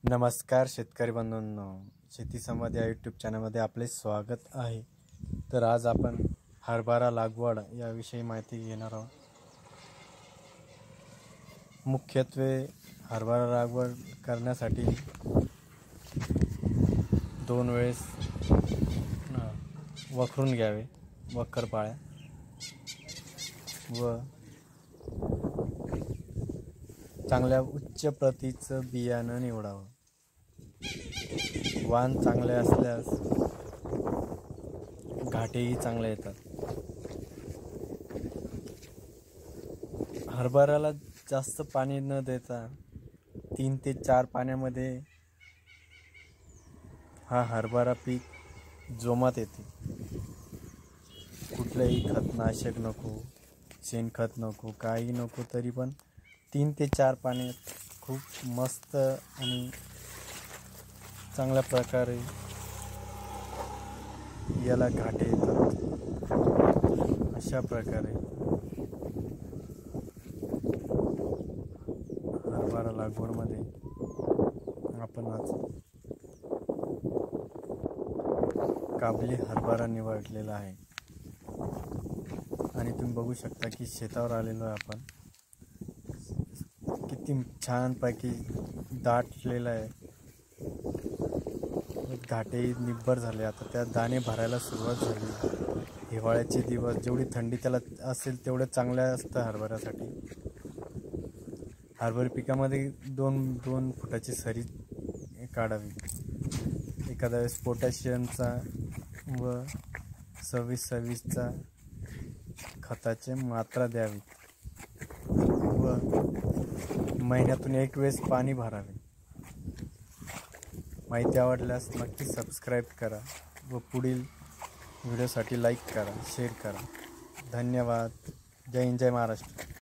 नमस्कार शेतकरी बंधूंनो, शेती संवाद या यूट्यूब चॅनलमध्ये आपले स्वागत आहे। तर आज आपण हरभरा लागवड याविषयी माहिती घेणार आहोत। मुख्यत्वे हरभरा लागवड करण्यासाठी 2 वेळेस वखरून घ्यावे, वखर पाळ्या व चांगल्या उच्च प्रतीचं बियाणं निवडावं। वाण चांगले असल्यास घाटेही चांगले येतात। हरभऱ्याला जास्त पाणी न देता 3 ते 4 पाण्यामध्ये हा हरभरा पीक जोमात येते। कुठलेही खतनाशक नको, शेणखत नको, काही नको, तरी पण 3 ते 4 पाण्यात खूप मस्त आणि चांगल्या प्रकारे याला घाटे येतात। अशा प्रकारे हरभरा लागवडमध्ये आपण आज काबली हरभरा निवडलेला आहे आणि तुम्ही बघू शकता की शेतावर आलेलो आहे आपण। किती छानपैकी दाटलेला आहे, घाटेही निब्बर झाले। आता त्या दाणे भरायला सुरुवात झाली। हिवाळ्याचे दिवस जेवढी थंडी त्याला असेल तेवढं चांगलं असतं हरभऱ्यासाठी। हरभरा पिकामध्ये 2 फुटाची सरी काढावी। एखाद्या वेळेस पोटॅशियमचा व 26-26चा खताचे मात्रा द्यावी व महिन्यातून 1 वेळेस पाणी भरावे। माहिती आवडल्यास नक्की सबस्क्राईब करा व पुढील व्हिडिओसाठी लाईक करा, शेअर करा। धन्यवाद। जय हिंद, जय महाराष्ट्र।